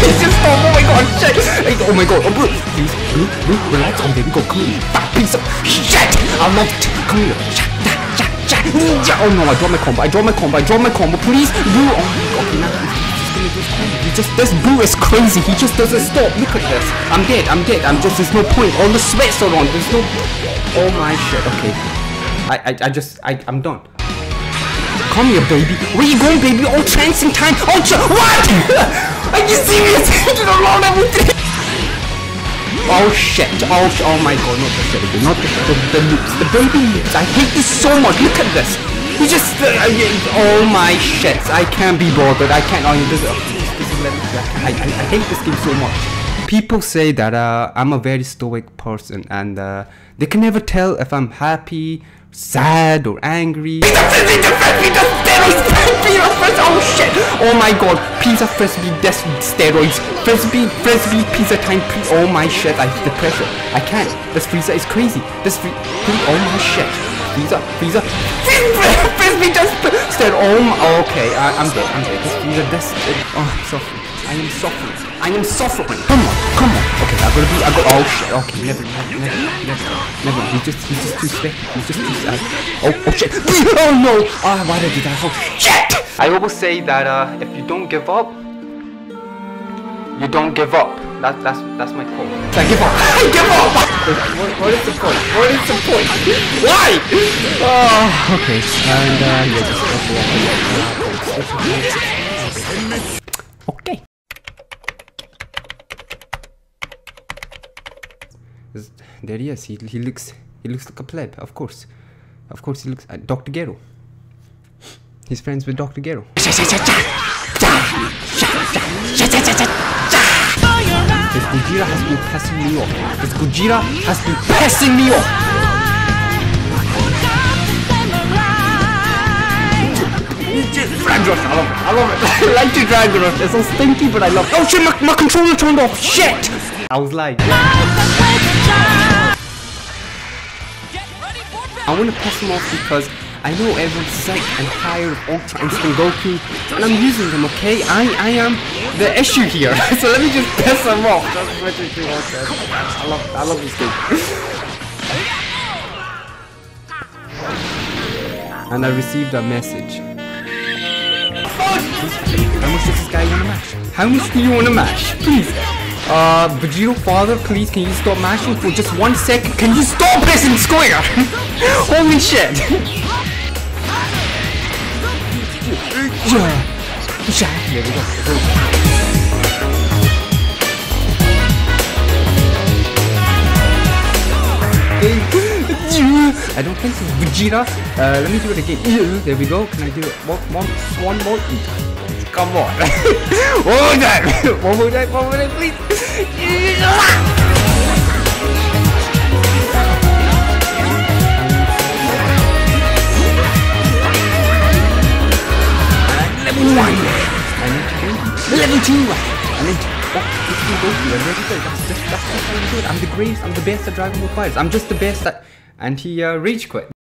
just stop. Oh my god, shit. Oh my god. Oh, bro. Please, Blue, relax on baby. Go, come here. Fat piece of shit. I love it. Come here. Oh no, I dropped my combo. Please, Blue. Oh my god. Okay, now he's gonna do his combo. This Blue is crazy. He just doesn't stop. Look at this. I'm dead. There's no point. All the sweats are on. There's no. Oh my shit. Okay. I'm done. Come here, baby. Where you going, baby? Oh, trancing time. Oh, what? Are you serious? Oh shit. Oh my god. Not the shit again. Not the loops. The baby loops. I hate this so much. Look at this. He just. Oh my shit. I can't be bothered. I can't. Oh, this is I hate this game so much. People say that I'm a very stoic person and they can never tell if I'm happy, sad or angry. Oh shit! Oh my god! Pizza frisbee, steroids, frisbee, pizza time. Oh my shit! The pressure. I can't. This Frieza is crazy. Oh my shit! Frieza, frisbee just steroid. Oh my. Okay, I'm dead. This Frieza, oh, I'm suffering. I am suffering. Come on. Okay, oh shit. Okay, never. He's just too sick. He's just too sad. Oh shit. Oh no. Why did I do that? Oh shit. I always say that if you don't give up, you don't give up. That's my quote. I give up. What is the point? Why? Oh, okay. And okay. There he is. He looks like a pleb. Of course he looks. Dr. Gero. He's friends with Dr. Gero. This Gojira has been pissing me off. Drag rush, I love it. I like to drag rush. It's so stinky, but I love it. Oh shit, my controller turned off. Shit. I was like, I want to piss him off because I know everyone's sick and tired of Ultra Instinct Goku, and I'm using them, okay? I am the issue here, so let me just piss him off. I love this game. And I received a message. How much does this guy want to mash? How much do you want to mash? Please. Vegito father, please, can you stop mashing for just 1 second? Can you stop pressing square? Holy shit. Here we go. I don't think so. Vegeta. Let me do it again. There we go. Can I do it? One more. Come on. One more time, please. Level 1. Level 2. That's how you do it. I'm the greatest. I'm the best at Dragon Ball Fighters. I'm just the best at. And he rage quit.